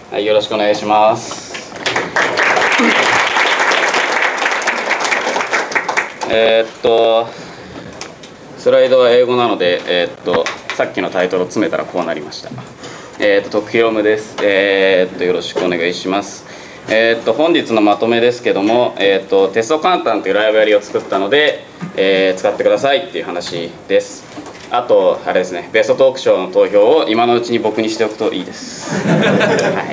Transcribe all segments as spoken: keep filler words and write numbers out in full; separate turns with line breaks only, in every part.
はい、よろしくお願いします。えーっとスライドは英語なので、えーっとさっきのタイトルを詰めたらこうなりました。えーっと徳弘です。えーっとよろしくお願いします。えーっと本日のまとめですけども、えーっとテスト簡単というライブラリを作ったので、えー使ってくださいっていう話です。あとあれですね、ベストトーク賞の投票を今のうちに僕にしておくといいです。はい、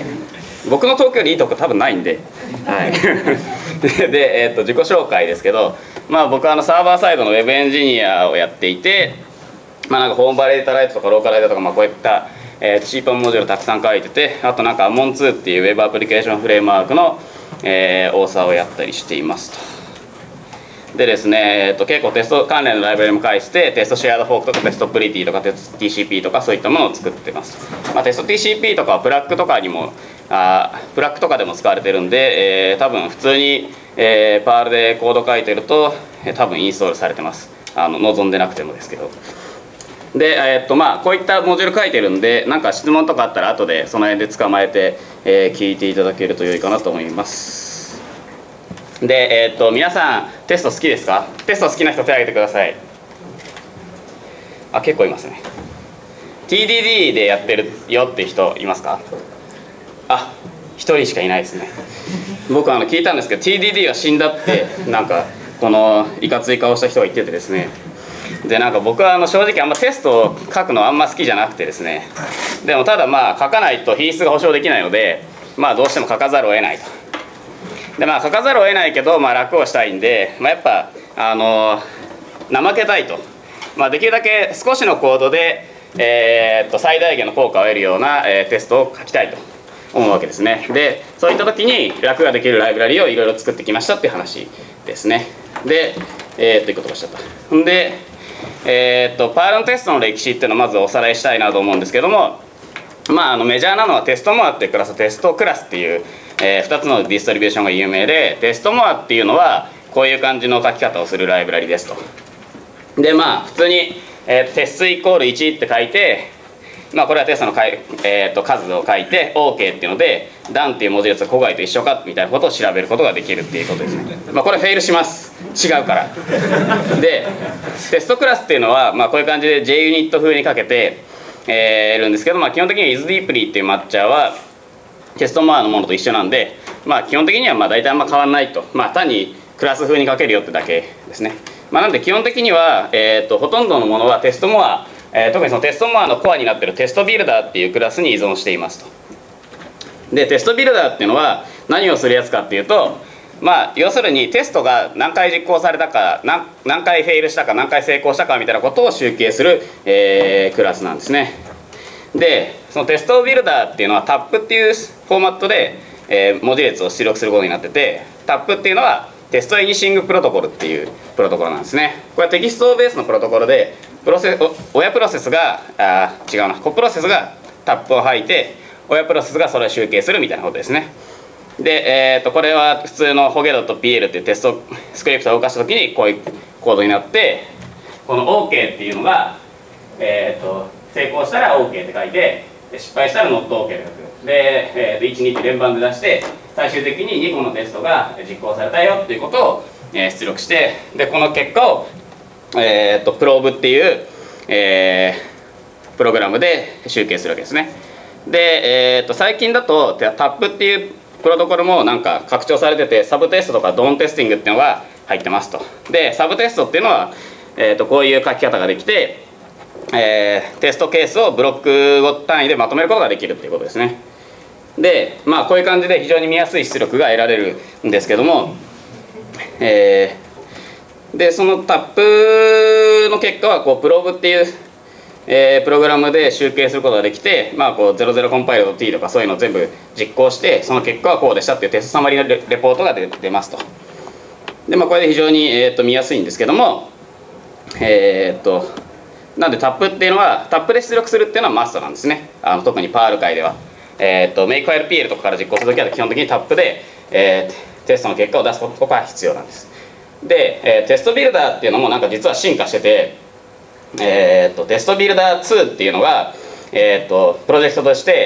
僕のトークよりいいとこ多分ないんで、はい、で, で、えー、と自己紹介ですけど、まあ、僕はあのサーバーサイドのウェブエンジニアをやっていて、まあ、なんかホームバレータライトとかローカライトとか、まあ、こういった、えー、シーパンモジュールたくさん書いてて、あとなんか アモンツー っていうウェブアプリケーションフレームワークの、えー、オーサーをやったりしていますと。でですね、えー、と結構テスト関連のライブラリも介して、テストシェアードフォークとかテストプリティとかテスト ティーシーピー とかそういったものを作ってます。まあ、テスト ティーシーピー とかはプラッグとかにもあプラッグとかでも使われてるんで、えー、多分普通に、えー、パールでコード書いてると、えー、多分インストールされてます。あの望んでなくてもですけど。で、えーっとまあ、こういったモジュール書いてるんで、なんか質問とかあったら後でその辺で捕まえて、えー、聞いていただけると良いかなと思います。で、えー、っと皆さんテスト好きですか？テスト好きな人手を挙げてください。あ、結構いますね。 ティーディーディー でやってるよって人いますか？あ、ひとりしかいないですね。僕あの聞いたんですけど ティーディーディー は死んだってなんかこのいかつい顔した人が言っててですね、でなんか僕はあの正直あんまテストを書くのあんま好きじゃなくてですね、でもただまあ書かないと品質が保証できないので、まあどうしても書かざるを得ないと。でまあ書かざるを得ないけど、まあ、楽をしたいんで、まあ、やっぱあの怠けたいと、まあ、できるだけ少しのコードで、えー、っと最大限の効果を得るような、えー、テストを書きたいと思うわけですね。でそういった時に楽ができるライブラリをいろいろ作ってきましたっていう話ですね。でえー、っといいことがしちゃった。んでえー、っとパールのテストの歴史っていうのをまずおさらいしたいなと思うんですけども、まあ、あのメジャーなのはテストモアっていうクラスとテストクラスっていう、えー、ふたつのディストリビューションが有名で、テストモアっていうのはこういう感じの書き方をするライブラリですと。でまあ普通に、えー、テストイコールいちって書いて、まあ、これはテストのかい、えー、と数を書いて OK っていうので ダン っていう文字列が子外と一緒かみたいなことを調べることができるっていうことですね。まあ、これフェイルします、違うからでテストクラスっていうのは、まあ、こういう感じで ジェイユニット 風にかけてえー、いるんですけど、まあ、基本的には isDeeply っていうマッチャーはテストモアのものと一緒なんで、まあ、基本的にはまあ大体あんま変わらないと、まあ、単にクラス風に書けるよってだけですね。まあ、なんで基本的には、えー、とほとんどのものはテストモア、えー、特にそのテストモアのコアになっているテストビルダーっていうクラスに依存していますと。でテストビルダーっていうのは何をするやつかっていうと、まあ、要するにテストが何回実行されたか 何, 何回フェイルしたか何回成功したかみたいなことを集計する、えー、クラスなんですね。でそのテストビルダーっていうのはタップっていうフォーマットで、えー、文字列を出力することになってて、タップっていうのはテストイニシングプロトコルっていうプロトコルなんですね。これはテキストベースのプロトコルでプロセ親プロセスがあ違うな子プロセスがタップを吐いて親プロセスがそれを集計するみたいなことですね。で、えー、とこれは普通のホゲ .pl っていうテストスクリプトを動かした時にこういうコードになって、この OK っていうのが、えー、と成功したら OK って書いて、失敗したら NotOK って書く。で、えー、といち、にって連番で出して、最終的ににこのテストが実行されたよっていうことを、えー、出力して、でこの結果を、えー、とプローブっていう、えー、プログラムで集計するわけですね。で、えー、と最近だとタップっていうプロトコルもなんか拡張されてて、サブテストとかドーンテスティングっていうのが入ってますと。でサブテストっていうのは、えー、とこういう書き方ができて、えー、テストケースをブロックご単位でまとめることができるっていうことですね。でまあこういう感じで非常に見やすい出力が得られるんですけども、えー、でそのタップの結果はこうプローブっていうえー、プログラムで集計することができて、まあ、こうゼロゼロコンパイルド T とかそういうのを全部実行して、その結果はこうでしたっていうテストサマリーの レ, レポートが 出, 出ますと。で、まあ、これで非常に、えー、と見やすいんですけども、えー、っとなんでタップっていうのはタップで出力するっていうのはマストなんですね。あの特にパール界では、えー、っとメイクファイル ピーエル とかから実行するときは基本的にタップで、えー、テストの結果を出すことが必要なんです。で、えー、テストビルダーっていうのもなんか実は進化してて、えー、とテストビルダーツーっていうのが、えー、とプロジェクトとして、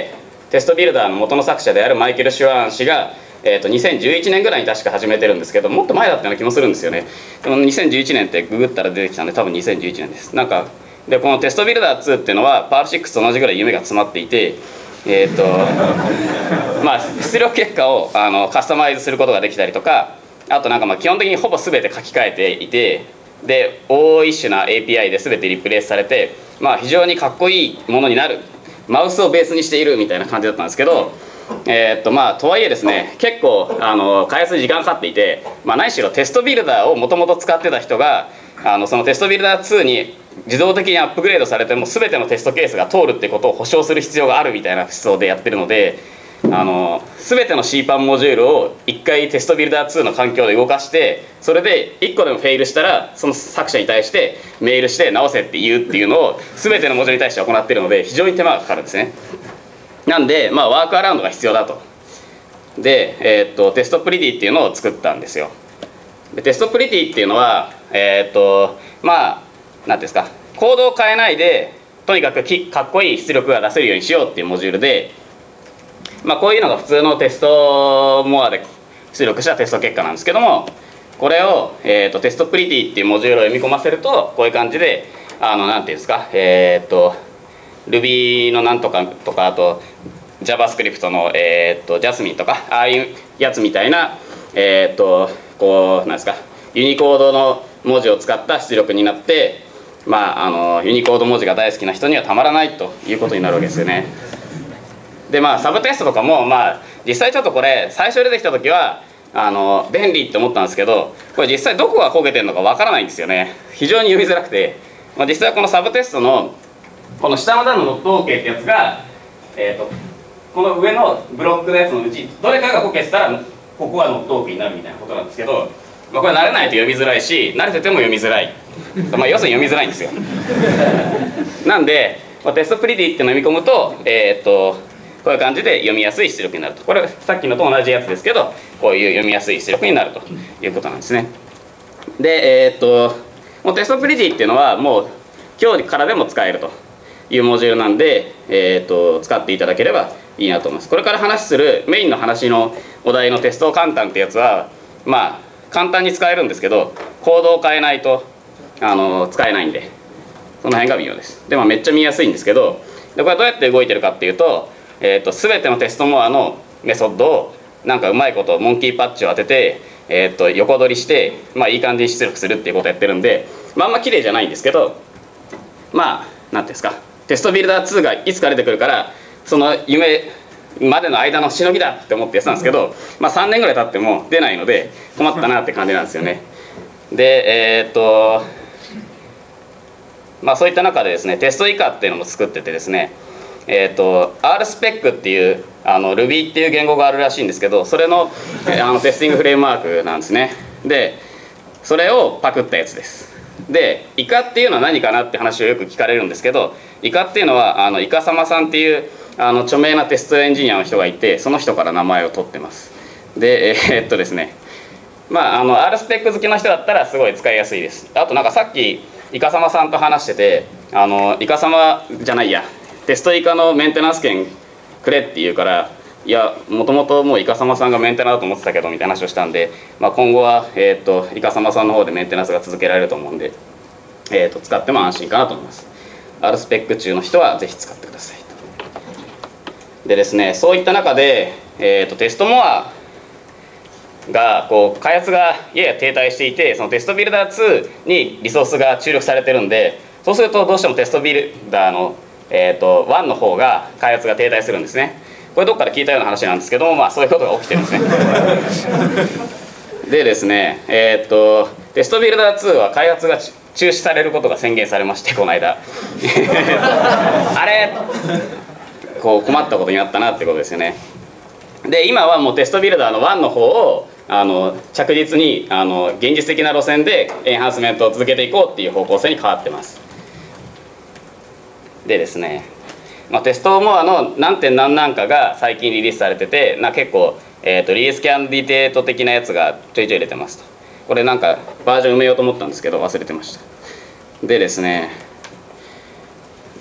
テストビルダーの元の作者であるマイケル・シュワーン氏が、えー、とにせんじゅういちねんぐらいに確か始めてるんですけど、もっと前だったような気もするんですよね。でもにせんじゅういちねんってググったら出てきたんで、多分にせんじゅういちねんです。なんかでこのテストビルダーツーっていうのはパールシックスと同じぐらい夢が詰まっていて、えっ、ー、とまあ出力結果をあのカスタマイズすることができたりとか、あとなんかまあ基本的にほぼ全て書き換えていて、で大一種な エーピーアイ で全てリプレイスされて、まあ非常にかっこいいものになる、マウスをベースにしているみたいな感じだったんですけど、えーっとまあとはいえですね、結構あの開発に時間かかっていて、まあ、何しろテストビルダーをもともと使ってた人があのそのテストビルダーツーに自動的にアップグレードされても全てのテストケースが通るってことを保証する必要があるみたいな思想でやってるので、あの全ての シーパン モジュールをいっかいテストビルダーツーの環境で動かして、それでいっこでもフェイルしたらその作者に対してメールして直せって言うっていうのを全てのモジュールに対して行っているので、非常に手間がかかるんですね。なんで、まあ、ワークアラウンドが必要だと。で、えー、っとテストプリティっていうのを作ったんですよ。でテストプリティっていうのは、えー、っとまあ何ですか、コードを変えないでとにかくきかっこいい出力が出せるようにしようっていうモジュールで、まあ、こういうのが普通のテストモアで出力したテスト結果なんですけども、これを、えー、とテストプリティっていうモジュールを読み込ませると、こういう感じであの何ていうんですか、えっ、ー、と Ruby のなんとかとか、あと JavaScript の、えー、と Jasmine とか、ああいうやつみたいな、えっ、ー、とこうなんですか、ユニコードの文字を使った出力になって、まあ、あのユニコード文字が大好きな人にはたまらないということになるわけですよね。でまあサブテストとかも、まあ、実際ちょっとこれ最初出てきた時はあの便利って思ったんですけど、これ実際どこが焦げてるのかわからないんですよね。非常に読みづらくて、まあ、実際このサブテストのこの下の段のノット OK ってやつが、えー、とこの上のブロックのやつのうちどれかがこけてたらここがノット OK になるみたいなことなんですけど、まあ、これ慣れないと読みづらいし、慣れてても読みづらい、まあ、要するに読みづらいんですよ。なんで、まあ、テストプリティって飲み込むと、えっ、ー、とこういう感じで読みやすい出力になると。これはさっきのと同じやつですけど、こういう読みやすい出力になるということなんですね。で、えっ、ー、ともうテストプリティっていうのはもう今日からでも使えるというモジュールなんで、えー、と使っていただければいいなと思います。これから話するメインの話のお題のテスト簡単ってやつは、まあ簡単に使えるんですけど、コードを変えないとあの使えないんで、その辺が微妙です。でもめっちゃ見やすいんですけど、でこれどうやって動いてるかっていうと、えー、と全てのテストモアのメソッドをなんかうまいことモンキーパッチを当てて、えー、と横取りして、まあ、いい感じに出力するっていうことをやってるんで、まあ、あんま綺麗じゃないんですけど、まあ何ていうんですか、テストビルダーツーがいつか出てくるから、その夢までの間のしのぎだって思ってやってたんですけど、まあ、さんねんぐらい経っても出ないので困ったなって感じなんですよね。でえー、っとまあそういった中でですね、テスト以下っていうのも作っててですね、えー、と アールスペック っていうあの Ruby っていう言語があるらしいんですけど、それのあのテスティングフレームワークなんですね。でそれをパクったやつです。でイカっていうのは何かなって話をよく聞かれるんですけど、イカっていうのはあのイカサマさんっていうあの著名なテストエンジニアの人がいて、その人から名前を取ってます。でえー、っとですねまああの アールスペック 好きの人だったらすごい使いやすいです。あとなんかさっきイカサマさんと話してて、あのイカサマじゃないやテストイカのメンテナンス権くれって言うから、いやもともともうイカサマさんがメンテナだと思ってたけどみたいな話をしたんで、まあ、今後は、えー、とイカサマさんの方でメンテナンスが続けられると思うんで、えー、と使っても安心かなと思います。 アールスペック 中の人はぜひ使ってください。でですね、そういった中で、えー、とテストモアがこう開発がやや停滞していて、そのテストビルダーツーにリソースが注力されてるんで、そうするとどうしてもテストビルダーの、えー、とワンの方が開発が停滞するんですね。これどっかで聞いたような話なんですけども、まあそういうことが起きてるんですね。でですね、えー、とテストビルダーツーは開発が中止されることが宣言されまして、この間あれこう困ったことになったなってことですよね。で今はもうテストビルダーのワンの方をあの着実にあの現実的な路線でエンハンスメントを続けていこうっていう方向性に変わってます。でですね、まあ、テストモアの何点何何かが最近リリースされてて、な結構、えー、とリリースキャンディデート的なやつがちょいちょい出てますと。これなんかバージョン埋めようと思ったんですけど忘れてました。でですね、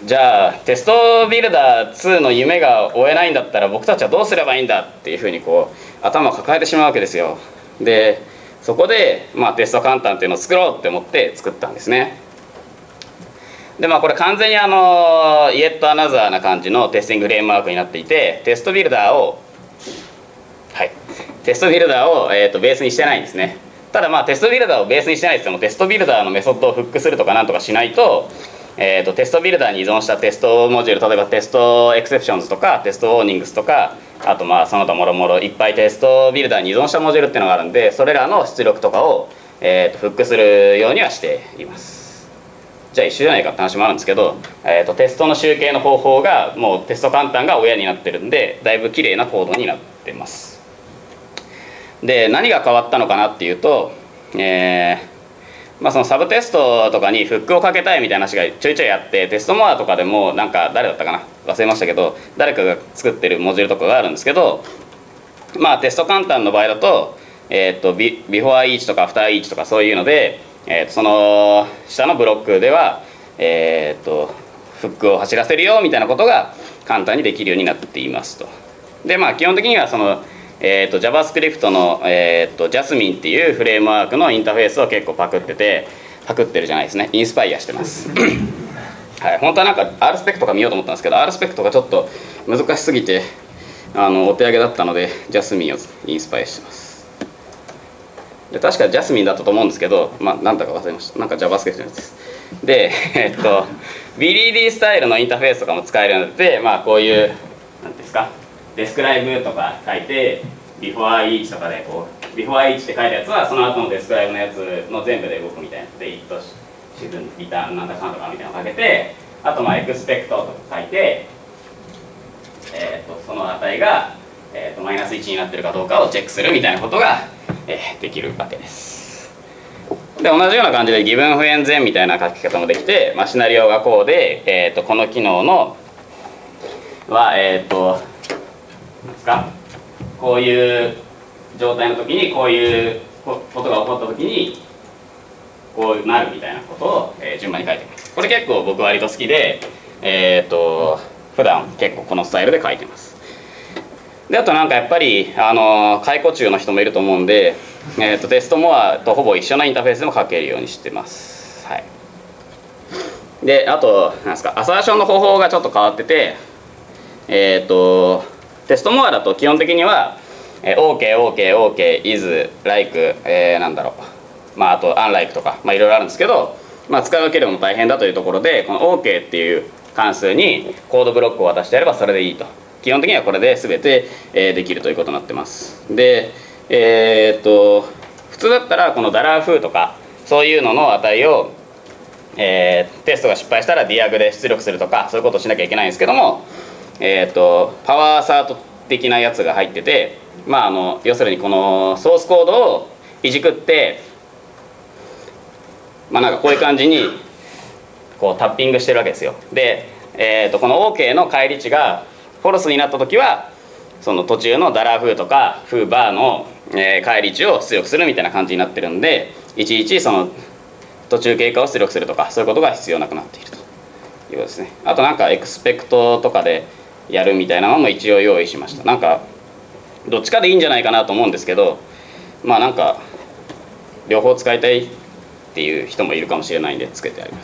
じゃあテストビルダーツーの夢が追えないんだったら僕たちはどうすればいいんだっていうふうにこう頭を抱えてしまうわけですよ。でそこで、まあ、テスト簡単っていうのを作ろうって思って作ったんですね。でまあこれ完全にあのイエットアナザーな感じのテスティングフレームワークになっていて、テストビルダーをはいテストビルダーを、えー、とベースにしてないんですね。ただまあテストビルダーをベースにしてないですけども、テストビルダーのメソッドをフックするとかなんとかしないと、えー、とテストビルダーに依存したテストモジュール、例えばテストエクセプションズとかテストウォーニングスとか、あとまあその他もろもろいっぱいテストビルダーに依存したモジュールっていうのがあるんで、それらの出力とかを、えー、とフックするようにはしています。じゃあ一緒じゃないかって話もあるんですけど、えー、とテストの集計の方法がもうテスト簡単が親になってるんで、だいぶ綺麗なコードになってます。で何が変わったのかなっていうと、えーまあ、そのサブテストとかにフックをかけたいみたいな話がちょいちょいあって、テストモアとかでもなんか誰だったかな忘れましたけど、誰かが作ってるモジュールとかがあるんですけど、まあテスト簡単の場合だと、えー、とビビフォーイーチとかアフターイーチとかそういうので、えー、とその下のブロックでは、えー、とフックを走らせるよみたいなことが簡単にできるようになっていますと。でまあ基本的にはそのえー、と JavaScript の、えー、と Jasmine っていうフレームワークのインターフェースを結構パクってて、パクってるじゃないですね、インスパイアしてますはい、本当はなんか R スペックとか見ようと思ったんですけど、 R スペックとかちょっと難しすぎてあのお手上げだったので Jasmine をインスパイアしてます。で確か Jasmine だったと思うんですけど、まあなんだか忘れました。なんか JavaScript のやつです。でえっと ビーエルイーディー スタイルのインターフェースとかも使えるようになって、まあこういうなんですかデスクライブとか書いて、ビフォーイーチとかでこう、ビフォーイーチって書いたやつはその後のデスクライブのやつの全部で動くみたいなで、イットシズン、リターンなんだかんだかみたいなのをかけて、あとまあエクスペクトとか書いて、えー、とその値が、えー、とマイナスいちになってるかどうかをチェックするみたいなことが、えー、できるわけです。で同じような感じでギブン不変全みたいな書き方もできて、まあ、シナリオがこうで、えー、とこの機能のはえっ、ー、となんですかこういう状態の時にこういうことが起こった時にこうなるみたいなことを、えー、順番に書いてます。これ結構僕割と好きで、えっと普段結構このスタイルで書いてます。であとなんかやっぱりあの解雇中の人もいると思うんで、えー、とテストモアとほぼ一緒のインターフェースでも書けるようにしてます。はい、であとなんですかアサーションの方法がちょっと変わってて、えっ、ー、とテストモアだと基本的には、えー、OK、OK、OK、is、like、えー、なんだろう、まあ、あと unlike とか、まあ、いろいろあるんですけど、まあ、使い分けるのも大変だというところで、この OK っていう関数にコードブロックを渡してやればそれでいいと。基本的にはこれで全て、えー、できるということになってます。で、えー、っと普通だったらこのダラーフとかそういうのの値を、えー、テストが失敗したらディアグで出力するとかそういうことをしなきゃいけないんですけども、えー、とパワーアサート的なやつが入ってて、まあ、あの要するにこのソースコードをいじくって、まあ、なんかこういう感じにこうタッピングしてるわけですよ。で、えー、とこの OK の返り値がフォルスになった時はその途中のダラーフーとかフーバーの、えー、返り値を出力するみたいな感じになってるんで、いちいちその途中経過を出力するとかそういうことが必要なくなっているということですね。あとなんかエクスペクトとかでやるみたいなのも一応用意しました。なんかどっちかでいいんじゃないかなと思うんですけど、まあなんか両方使いたいっていう人もいるかもしれないんでつけてあります。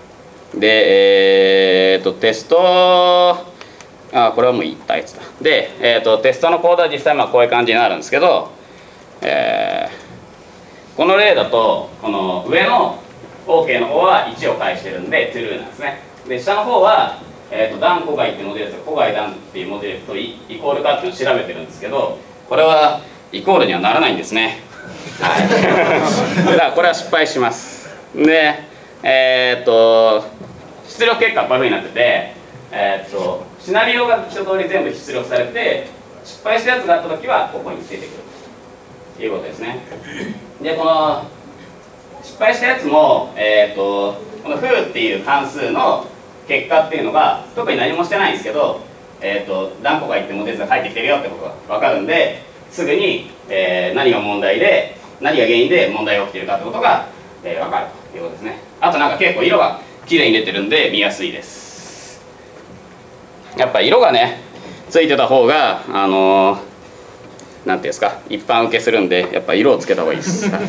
でえー、っとテストあこれはもう言ったやつだ。で、えー、っとテストのコードは実際まあこういう感じになるんですけど、えー、この例だとこの上の OK の方はいちを返してるんで true なんですね。で下の方はえー、とダンコガイっていうモデルですが、コガイダンっていうモデルとイイコールかっていうのを調べてるんですけど、これはイコールにはならないんですね。はい、だからこれは失敗します。で、えっ、ー、と出力結果はこういうふうになってて、えー、とシナリオが一通り全部出力されて、失敗したやつがあった時はここに出てくるということですね。でこの失敗したやつも、えー、とこの foo っていう関数の結果っていうのが特に何もしてないんですけど、えー、と何個か言ってモデルが返ってきてるよってことが分かるんで、すぐに、えー、何が問題で何が原因で問題が起きてるかってことが、えー、分かるということですね。あとなんか結構色がきれいに出てるんで見やすいです。 やっぱ色がねついてた方があのー、なんていうんですか一般受けするんで、やっぱ色をつけた方がいいです。はい、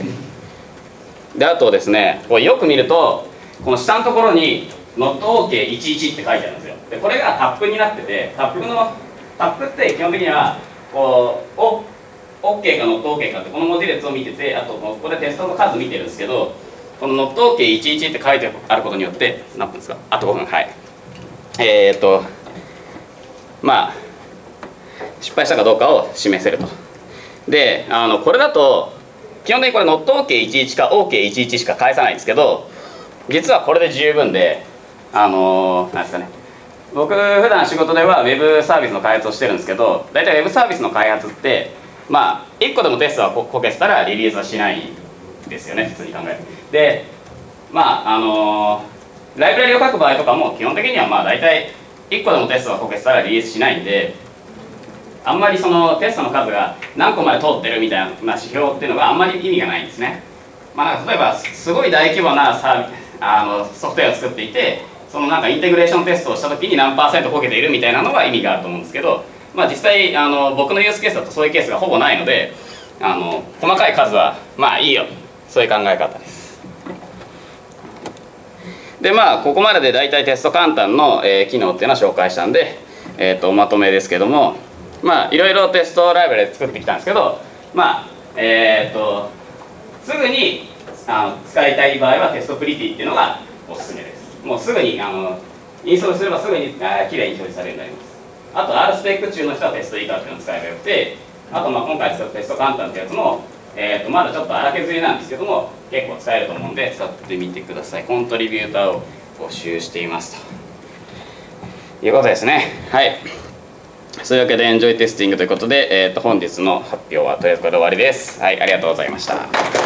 であとですね、これよく見るとこの下のところに「ノットオーケーいちいち」って書いてあるんですよ。でこれがタップになってて、タップのタップって基本的にはこうお OK か ノットオーケー かってこの文字列を見てて、あとここでテストの数見てるんですけど、この ノットオーケーいちいち って書いてあることによって、何分ですか、あとごふん、はいえー、っとまあ失敗したかどうかを示せると。であのこれだと基本的にこれ ノットオーケーいちいち か オーケーいちいち しか返さないんですけど、実はこれで十分で、あのー、なんですかね、僕普段仕事では Web サービスの開発をしてるんですけど、大体 Web サービスの開発ってまあいっこでもテストがこけてたらリリースはしないんですよね、普通に考えて。でまああのー、ライブラリを書く場合とかも基本的にはまあ大体いっこでもテストがこけてたらリリースしないんで、あんまりそのテストの数が何個まで通ってるみたいな指標っていうのがあんまり意味がないんですね。まあ、なんか例えばすごい大規模なサービあのソフトウェアを作っていて、そのなんかインテグレーションテストをした時に何パーセントこけているみたいなのは意味があると思うんですけど、まあ、実際あの僕のユースケースだとそういうケースがほぼないので、あの細かい数はまあいいよ、そういう考え方です。でまあここまでで大体テスト簡単の、えー、機能っていうのは紹介したんで、えー、とおまとめですけども、まあいろいろテストライブラリ作ってきたんですけど、まあえっ、ー、とすぐにあの使いたい場合はテストプリティっていうのがおすすめです。もうすぐにあのインストールすればすぐにあきれいに表示されるようになります。あと R スペック中の人はテスト以下っていうのを使えばよくて、あとまあ今回使ったテスト簡単ってやつも、えー、とまだちょっと荒削りなんですけども結構使えると思うんで使ってみてください。コントリビューターを募集していますということですね。はい、そういうわけでエンジョイテスティングということで、えー、と本日の発表はとりあえずこれで終わりです。はい、ありがとうございました。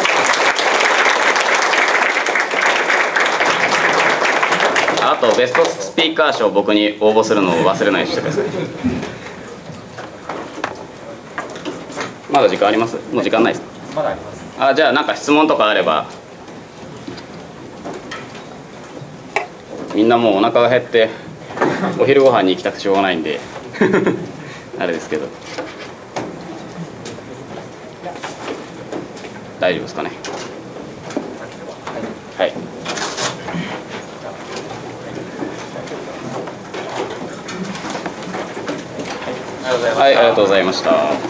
あとベストスピーカー賞僕に応募するのを忘れないようにしてください。まだ時間あります？もう時間ないですか？
まだあります。
あ、じゃあなんか質問とかあれば。みんなもうお腹が減ってお昼ご飯に行きたくてしょうがないんであれですけど大丈夫ですかね。はい、はい、ありがとうございました。